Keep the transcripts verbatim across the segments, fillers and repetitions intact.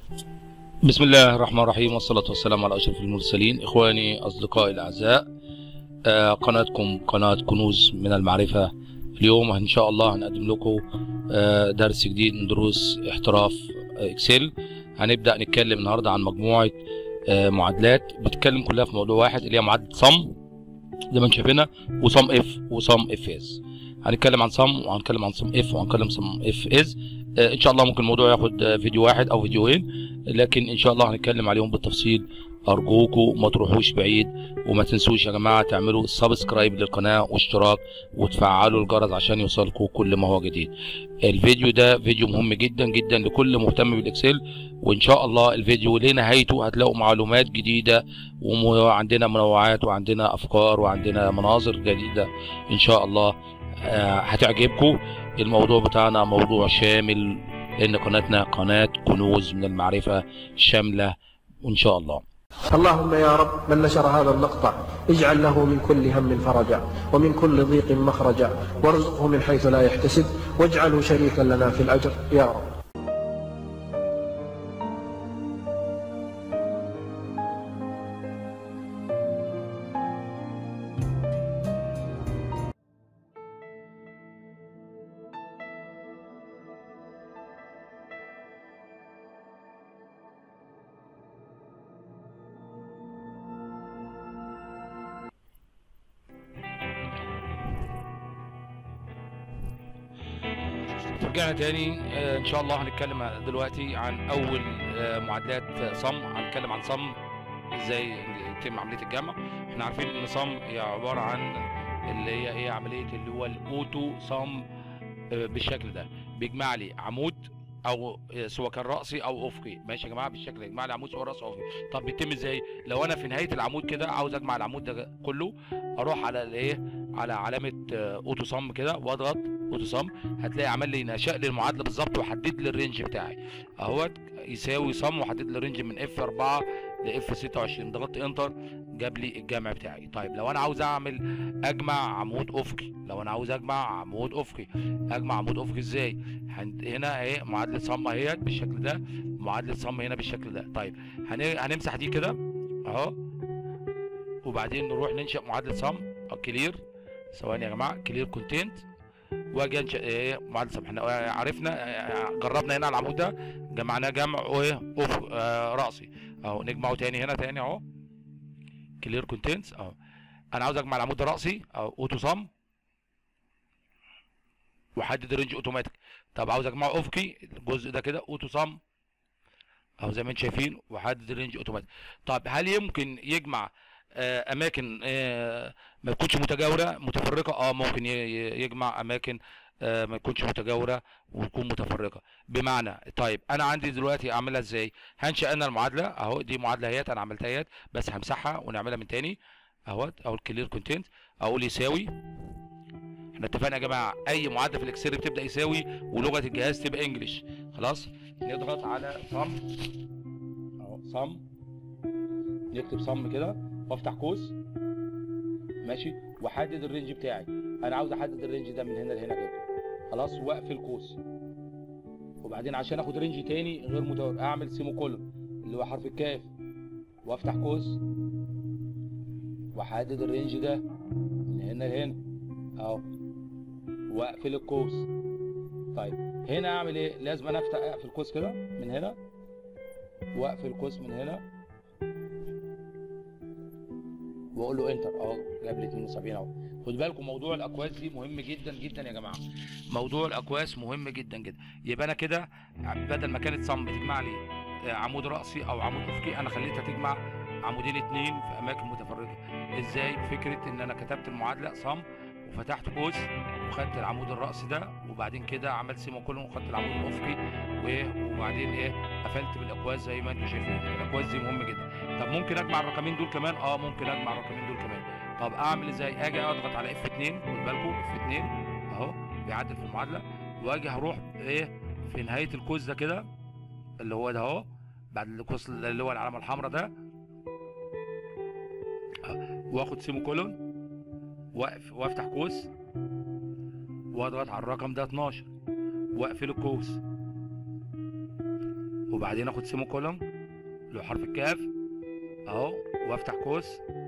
بسم الله الرحمن الرحيم، والصلاة والسلام على أشرف المرسلين. إخواني أصدقائي الأعزاء، آه قناتكم قناة كنوز من المعرفة. اليوم إن شاء الله هنقدم لكم آه درس جديد من دروس احتراف آه إكسل. هنبدأ نتكلم النهاردة عن مجموعة آه معادلات بتتكلم كلها في موضوع واحد، اللي هي معادلة صم زي ما انتم شايفينها، وصم اف وصم اف از. هنتكلم عن صم وهنتكلم عن صم اف وهنتكلم صم اف از. آه ان شاء الله ممكن الموضوع ياخد آه فيديو واحد او فيديوهين، لكن ان شاء الله هنتكلم عليهم بالتفصيل. ارجوكم ما تروحوش بعيد، وما تنسوش يا جماعه تعملوا سبسكرايب للقناه واشتراك وتفعلوا الجرس عشان يوصلكم كل ما هو جديد. الفيديو ده فيديو مهم جدا جدا لكل مهتم بالاكسل، وان شاء الله الفيديو لنهايته هتلاقوا معلومات جديده، وعندنا منوعات وعندنا افكار وعندنا مناظر جديده ان شاء الله آه هتعجبكم. الموضوع بتاعنا موضوع شامل، لان قناتنا قناه كنوز من المعرفه شامله وان شاء الله. اللهم يا رب من نشر هذا المقطع اجعل له من كل هم فرجا ومن كل ضيق مخرجا، وارزقه من حيث لا يحتسب، واجعله شريكا لنا في الأجر يا رب. رجعنا تاني. آه ان شاء الله هنتكلم دلوقتي عن اول آه معادلات صم. هنتكلم عن صم ازاي يتم عمليه الجمع. احنا عارفين ان صم هي عباره عن اللي هي ايه عمليه اللي هو الاوتو صم آه بالشكل ده. بيجمع لي عمود او سواء كان راسي او افقي، ماشي يا جماعه بالشكل ده، يجمع لي عمود سواء راسي او افقي. طب بيتم ازاي؟ لو انا في نهايه العمود كده عاوز اجمع العمود ده كله، اروح على الايه على علامه اوتو صم كده واضغط اوتو صم، هتلاقي عمل لي نشأ لي المعادله بالظبط وحدد لي الرينج بتاعي اهوت يساوي صم، وحدد لي الرينج من اف أربعة ل اف ستة وعشرين. ضغطت انتر جاب لي الجمع بتاعي. طيب لو انا عاوز اعمل اجمع عمود افقي، لو انا عاوز اجمع عمود افقي اجمع عمود افقي ازاي؟ هنا اهي معادله صم اهيت بالشكل ده، معادله صم هنا بالشكل ده. طيب هنمسح دي كده اهو، وبعدين نروح ننشأ معادله صم او كلير. ثواني يا جماعه، كلير كونتنت، واجي انشأ ايه معادله صم. احنا عرفنا جربنا هنا على العمود ده جمعناه جمع ايه افق آه راسي اهو. نجمعه تاني هنا تاني اهو، كلير كونتنتس اهو. انا عاوز اجمع العمود الراسي او اوتو صم وحدد الرينج اوتوماتيك. طب عاوز اجمعه افقي الجزء ده كده اوتو صم اهو زي ما انتم شايفين، وحدد الرينج اوتوماتيك. طب هل يمكن يجمع آه اماكن آه ما تكونش متجاوره متفرقه؟ اه ممكن يجمع اماكن آه ما تكونش متجاوره وتكون متفرقه. بمعنى طيب انا عندي دلوقتي اعملها ازاي؟ هنشأ انا المعادله اهو، دي معادله اهيت انا عملتها اهيت، بس همسحها ونعملها من تاني اهوت. او الكلير كونتنت اقول يساوي، احنا اتفقنا يا جماعه اي معادله في الاكسل بتبدا يساوي ولغه الجهاز تبقى انجلش. خلاص نضغط على صم اهو، صم، نكتب صم كده وافتح قوس ماشي، واحدد الرينج بتاعي. انا عاوز احدد الرينج ده من هنا لهنا كده خلاص، واقفل قوس. وبعدين عشان اخد رينج تاني غير متوازي اعمل سيمو كولون اللي هو حرف الكاف، وافتح قوس واحدد الرينج ده من هنا لهنا اهو، واقفل القوس. طيب هنا اعمل ايه؟ لازم انا افتح اقفل القوس كده من هنا، واقفل القوس من هنا، واقول له انتر اهو، جاب لي اتنين وسبعين اهو. خد بالكم موضوع الاقواس دي مهم جدا جدا يا جماعه، موضوع الاقواس مهم جدا جدا. يبقى انا كده بدل ما كانت صم بتجمع لي عمود راسي او عمود افقي، انا خليتها تجمع عمودين اتنين في اماكن متفرقه. ازاي؟ فكره ان انا كتبت المعادله صم وفتحت قوس وخدت العمود الراسي ده، وبعدين كده عملت سيمو كولون وخدت العمود الافقي، وبعدين ايه قفلت بالاقواس زي ما انتم شايفين. الاقواس دي مهمه جدا. طب ممكن اجمع الرقمين دول كمان؟ اه ممكن اجمع الرقمين دول كمان. طب اعمل ازاي؟ اجي اضغط على اف اتنين، خد بالكم اف اتنين اهو بيعدل في المعادله، واجي هروح ايه في نهايه القوس ده كده اللي هو ده اهو، بعد القوس اللي هو العلامه الحمراء ده، واخد سيمو كولون واقف وافتح قوس واضغط على الرقم ده اتناشر واقفل القوس، وبعدين اخد سيمو كولوم اللي هو حرف الكاف اهو، وافتح قوس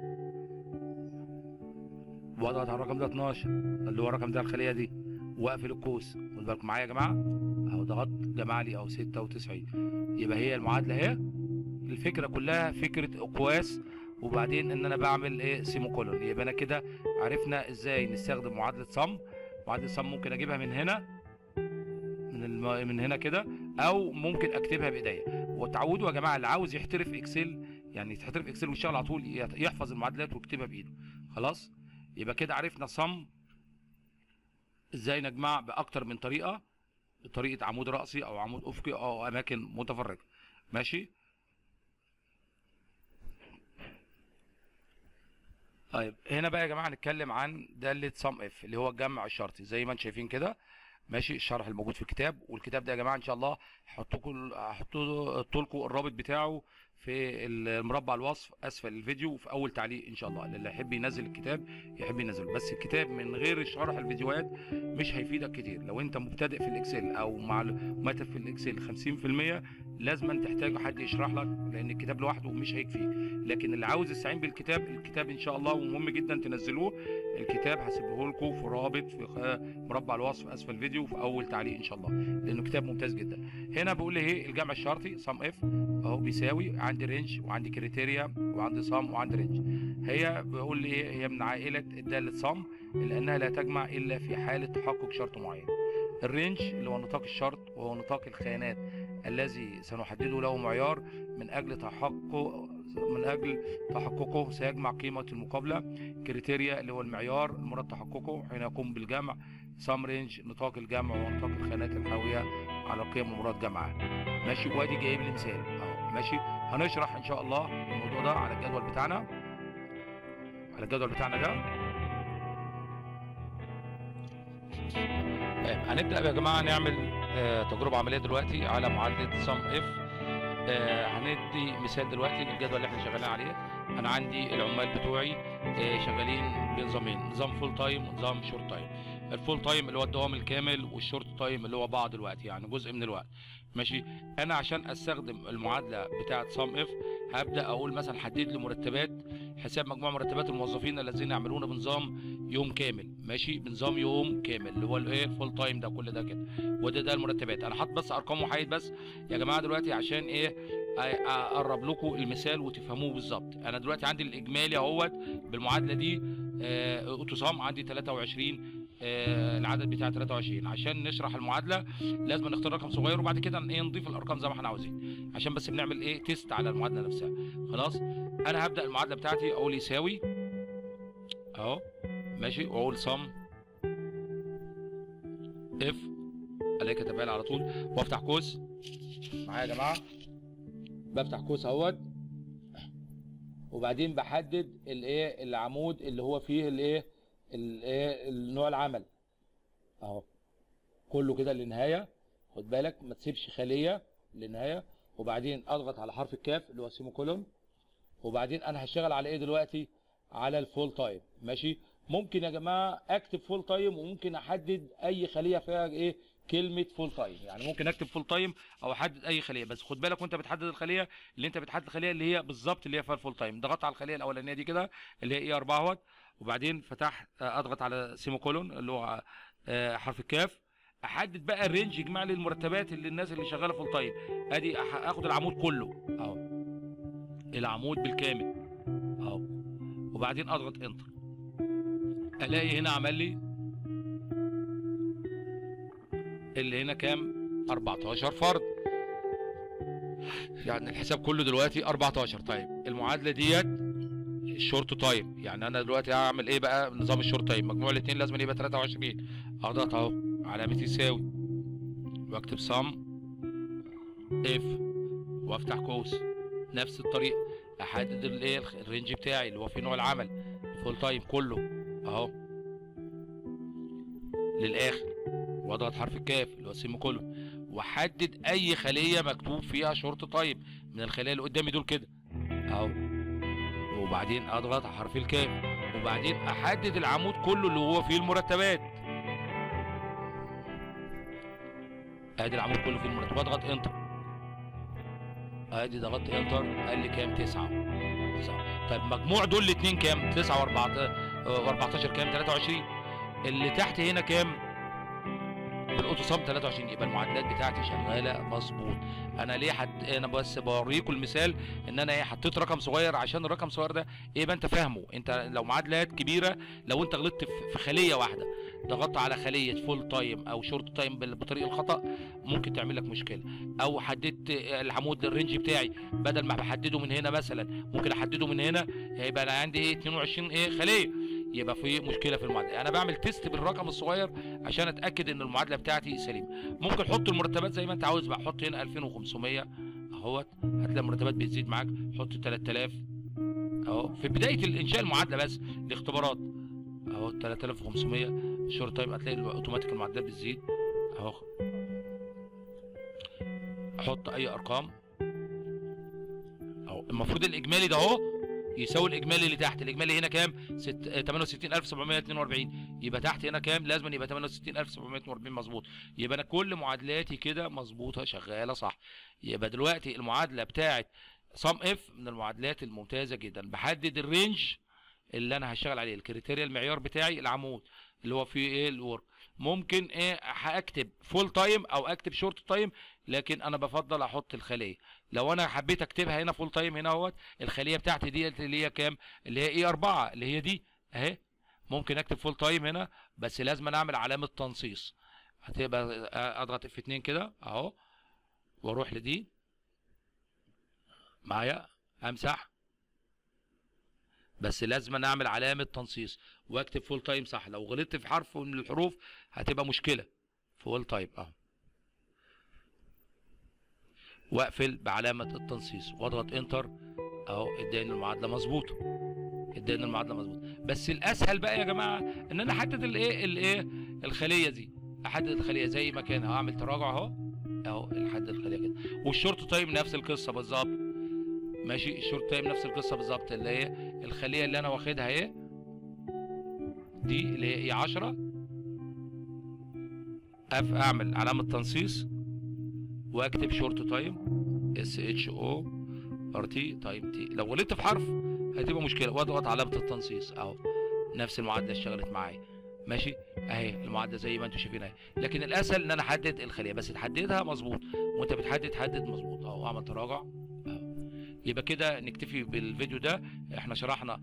واضغط على الرقم ده اتناشر اللي هو الرقم ده الخليه دي، واقفل القوس. خد بالكم معايا يا جماعه اهو، ضغطت جمع لي اهو ستة وتسعين. يبقى هي المعادله اهي، الفكره كلها فكره اقواس، وبعدين ان انا بعمل ايه سيمو كولون. يبقى انا كده عرفنا ازاي نستخدم معادله صم. معادله صم ممكن اجيبها من هنا، من الم... من هنا كده، او ممكن اكتبها بايديا. وتعودوا يا جماعه اللي عاوز يحترف اكسل، يعني يحترف اكسل ويشتغل على طول، يحفظ المعادلات ويكتبها بايده. خلاص، يبقى كده عرفنا صم ازاي نجمع باكتر من طريقه، طريقه عمود راسي او عمود افقي او اماكن متفرقه. ماشي. طيب هنا بقى يا جماعه هنتكلم عن داله صم اف اللي هو الجمع الشرطي زي ما انتم شايفين كده. ماشي. الشرح الموجود في الكتاب، والكتاب ده يا جماعه ان شاء الله هحط لكم هحط لكم الرابط بتاعه في المربع الوصف اسفل الفيديو وفي اول تعليق ان شاء الله. اللي يحب ينزل الكتاب يحب ينزله، بس الكتاب من غير شرح الفيديوهات مش هيفيدك كتير. لو انت مبتدئ في الاكسل او معلوماتك في الاكسل خمسين في المية لازم تحتاج حد يشرح لك، لان الكتاب لوحده مش هيكفيك. لكن اللي عاوز يستعين بالكتاب، الكتاب ان شاء الله ومهم جدا تنزلوه. الكتاب هسيبه لكم في رابط في مربع الوصف اسفل الفيديو وفي اول تعليق ان شاء الله، لانه كتاب ممتاز جدا. هنا بقول لي ايه الجمع الشرطي صم اف اهو بيساوي، عندي رينج وعندي كريتيريا وعندي صم وعندي رينج. هي بقول لي ايه، هي من عائله الداله صم لانها لا تجمع الا في حاله تحقق شرط معين. الرينج اللي هو نطاق الشرط وهو نطاق الخانات الذي سنحدده له معيار من اجل تحقق من اجل تحققه سيجمع قيمه المقابله. كريتيريا اللي هو المعيار المراد تحققه حين يقوم بالجمع. سام رينج نطاق الجمع ونطاق الخانات الحاويه على القيم المراد جمعها. ماشي. وادي جايب لي مثال اهو. ماشي. هنشرح ان شاء الله الموضوع ده على الجدول بتاعنا، على الجدول بتاعنا ده. هنبدا يا جماعه نعمل آه تجربه عمليه دلوقتي على معادله سم اف. آه هندي مثال دلوقتي للجدول اللي احنا شغالين عليه. انا عندي العمال بتوعي آه شغالين بنظامين، نظام فول تايم ونظام شورت تايم. الفول تايم اللي هو الدوام الكامل، والشورت تايم اللي هو بعض الوقت يعني جزء من الوقت. ماشي. انا عشان استخدم المعادله بتاعه سم اف هبدا اقول مثلا حدد لي مرتبات، حساب مجموع مرتبات الموظفين الذين يعملون بنظام يوم كامل. ماشي. بنظام يوم كامل اللي هو الايه الفول تايم ده، كل ده كده، وده ده المرتبات. انا حاطط بس ارقام وحيد بس يا جماعه دلوقتي عشان ايه اقرب لكم المثال وتفهموه بالظبط. انا دلوقتي عندي الاجمالي اهوت بالمعادله دي آه اوتوسام عندي تلاتة وعشرين، آه العدد بتاع تلاتة وعشرين. عشان نشرح المعادله لازم نختار رقم صغير وبعد كده ايه نضيف الارقام زي ما احنا عاوزين، عشان بس بنعمل ايه تيست على المعادله نفسها. خلاص. انا هبدا المعادله بتاعتي اقول يساوي اهو. ماشي. واقول صم اف الاقي كتبها لي على طول، وافتح قوس. معايا يا جماعه بفتح قوس اهوت، وبعدين بحدد الايه العمود اللي هو فيه الايه الايه النوع العمل اهو كله كده للنهايه. خد بالك ما تسيبش خليه للنهايه. وبعدين اضغط على حرف الكاف اللي هو سيمو كولون، وبعدين انا هشتغل على ايه دلوقتي؟ على الفول تايم. ماشي. ممكن يا جماعه اكتب فول تايم وممكن احدد اي خليه فيها ايه كلمه فول تايم، يعني ممكن اكتب فول تايم او احدد اي خليه. بس خد بالك وانت بتحدد الخليه اللي انت بتحدد الخليه اللي هي بالظبط اللي هي فيها الفول تايم. ضغطت على الخليه الاولانيه دي كده اللي هي اي أربعة اهوت، وبعدين فتحت اضغط على سيمو كولون اللي هو حرف الكاف. احدد بقى الرينج يجمع لي المرتبات اللي الناس اللي شغاله فول تايم. ادي اخد العمود كله اهو، العمود بالكامل اهو، وبعدين اضغط انتر. الاقي هنا عمل لي اللي هنا كام؟ أربعتاشر فرد، يعني الحساب كله دلوقتي أربعتاشر. طيب المعادله ديت الشورت تايم، يعني انا دلوقتي هعمل ايه بقى نظام الشورت تايم؟ مجموع الاثنين لازم يبقى تلاتة وعشرين. اضغط اهو علامه يساوي واكتب صم اف وافتح قوس. نفس الطريقه احدد الايه الرينج بتاعي اللي هو في نوع العمل فول تايم كله اهو للاخر، واضغط حرف الكاف اللي هو سيمي كولون، واحدد اي خليه مكتوب فيها شورت تايم من الخلايا اللي قدامي دول كده اهو، وبعدين اضغط على حرف الكاف، وبعدين احدد العمود كله اللي هو فيه المرتبات. ادي العمود كله فيه المرتبات، اضغط انتر. ادي ضغطت انتر قال لي كام؟ تسعة. تسعة. طيب مجموع دول الاثنين كام؟ تسعة واربعتاشر كام؟ تلاتة وعشرين. اللي تحت هنا كام؟ بالاوتو صم تلاتة وعشرين. يبقى المعادلات بتاعتي شغاله مظبوط. انا ليه حد انا بس بوريكم المثال ان انا ايه حطيت رقم صغير عشان الرقم الصغير ده ايه يبقى انت فاهمه. انت لو معادلات كبيره، لو انت غلطت في خليه واحده، ضغطت على خليه فول تايم او شورت تايم بطريق الخطا، ممكن تعمل لك مشكله. او حددت العمود الرينج بتاعي بدل ما بحدده من هنا مثلا ممكن احدده من هنا، هيبقى انا عندي ايه اتنين وعشرين ايه خليه، يبقى في مشكله في المعادله. انا بعمل تيست بالرقم الصغير عشان اتاكد ان المعادله بتاعتي سليمه. ممكن حط المرتبات زي ما انت عاوز بقى، حط هنا الفين وخمسمية اهوت، هتلاقي المرتبات بتزيد معاك. حط تلات الاف اهو في بدايه الانشاء المعادله بس الاختبارات اهو تلات الاف وخمسمية شورت تايم، هتلاقي اوتوماتيك المعادلات بتزيد اهو. حط اي ارقام اهو. المفروض الاجمالي ده اهو يساوي الاجمالي اللي تحت. الاجمالي هنا كام؟ تمانية وستين الف وسبعمية اتنين واربعين. يبقى تحت هنا كام؟ لازم يبقى تمانية وستين الف وسبعمية اتنين واربعين مظبوط. يبقى انا كل معادلاتي كده مظبوطه شغاله صح. يبقى دلوقتي المعادله بتاعت صم اف من المعادلات الممتازه جدا. بحدد الرينج اللي انا هشتغل عليه، الكريتيريا المعيار بتاعي العمود اللي هو فيه ايه الورك. ممكن ايه هاكتب فول تايم او اكتب شورت تايم، لكن انا بفضل احط الخليه. لو انا حبيت اكتبها هنا فول تايم هنا اهوت، الخليه بتاعتي دي اللي هي كام؟ اللي هي ايه اربعة اللي هي دي اهي. ممكن اكتب فول تايم هنا بس لازم أنا اعمل علامه تنصيص. هتبقى اضغط اف اتنين كده اهو واروح لدي معايا امسح، بس لازم أنا اعمل علامه تنصيص واكتب فول تايم صح. لو غلطت في حرف من الحروف هتبقى مشكله. فول تايم اهو واقفل بعلامه التنصيص واضغط انتر اهو. اداني المعادله مظبوطه، اداني المعادله مظبوطه. بس الاسهل بقى يا جماعه ان انا احدد الايه الايه الخليه دي، احدد الخليه زي ما كان. هعمل تراجع اهو اهو لحد الخليه كده. والشورت تايم نفس القصه بالظبط. ماشي الشورت تايم نفس القصه بالظبط، اللي هي الخليه اللي انا واخدها اهي دي اللي هي عشرة. اف اعمل علامه تنصيص واكتب شورت تايم اس اتش او ار تي تايم تي. لو غلطت في حرف هتبقى مشكله واضغط علامه التنصيص اهو. نفس المعادله اشتغلت معايا. ماشي اهي المعادله زي ما انتم شايفين اهي. لكن الاسهل ان انا احدد الخليه، بس تحددها مظبوط وانت بتحدد حدد مظبوط اهو. اعمل تراجع اهو. يبقى كده نكتفي بالفيديو ده. احنا شرحنا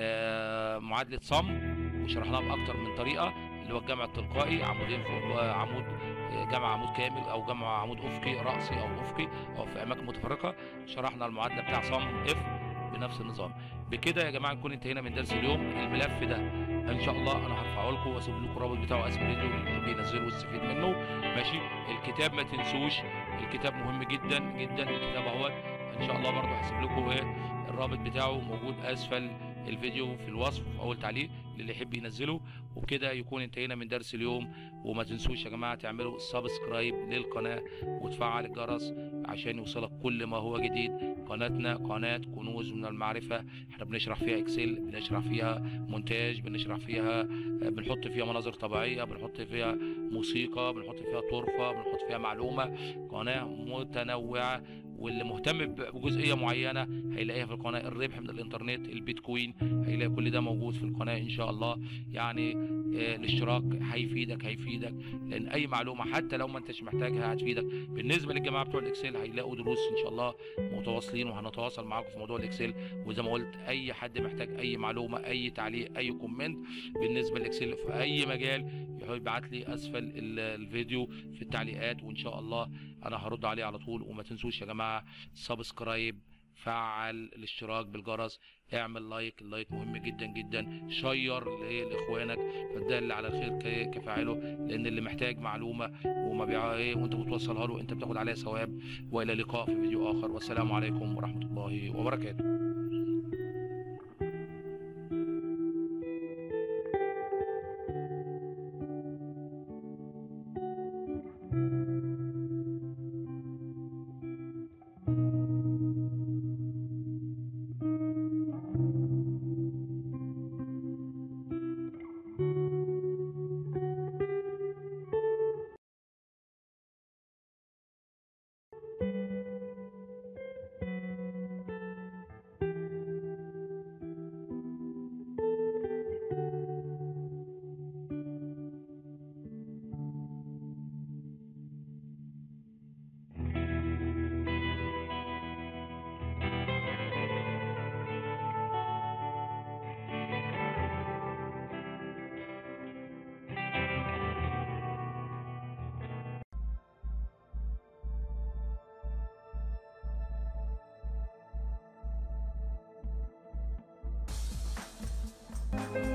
آه معادله صم وشرحناها باكتر من طريقه، اللي هو الجمع التلقائي، عمودين فوق عمود، جمع عمود كامل او جمع عمود افقي راسي او افقي او في اماكن متفرقه. شرحنا المعادله بتاع صم اف بنفس النظام. بكده يا جماعه نكون انتهينا من درس اليوم. الملف ده ان شاء الله انا هرفعه لكم واسيب لكم الرابط بتاعه اسفل الفيديو اللي بينزله ويستفيد منه. ماشي الكتاب ما تنسوش، الكتاب مهم جدا جدا. الكتاب اهوت ان شاء الله برضه هسيب لكم ايه الرابط بتاعه موجود اسفل الفيديو في الوصف في اول تعليق للي يحب ينزله. وبكده يكون انتهينا من درس اليوم. وما تنسوش يا جماعه تعملوا سبسكرايب للقناه وتفعل الجرس عشان يوصلك كل ما هو جديد. قناتنا قناه كنوز من المعرفه. احنا بنشرح فيها اكسل، بنشرح فيها مونتاج، بنشرح فيها بنحط فيها مناظر طبيعيه، بنحط فيها موسيقى، بنحط فيها طرفه، بنحط فيها معلومه. قناه متنوعه، واللي مهتم بجزئيه معينه هيلاقيها في القناه. الربح من الانترنت، البيتكوين، هيلاقي كل ده موجود في القناه ان شاء الله. يعني آه الاشتراك هيفيدك هيفيدك لان اي معلومه حتى لو ما انتش محتاجها هتفيدك. بالنسبه للجماعه بتوع الاكسل هيلاقوا دروس ان شاء الله متواصلين، وهنتواصل معاكم في موضوع الاكسل. وزي ما قلت اي حد محتاج اي معلومه، اي تعليق، اي كومنت بالنسبه للاكسل في اي مجال يبعت لي اسفل الفيديو في التعليقات، وان شاء الله انا هرد عليه على طول. وما تنسوش يا جماعه سبسكرايب، فعل الاشتراك بالجرس، اعمل لايك. اللايك مهم جدا جدا. شير لاخوانك فالدال على الخير كفاعله، لان اللي محتاج معلومه وما بيع ايه وانت بتوصلها له انت بتاخد عليها ثواب. والى اللقاء في فيديو اخر، والسلام عليكم ورحمه الله وبركاته. الله.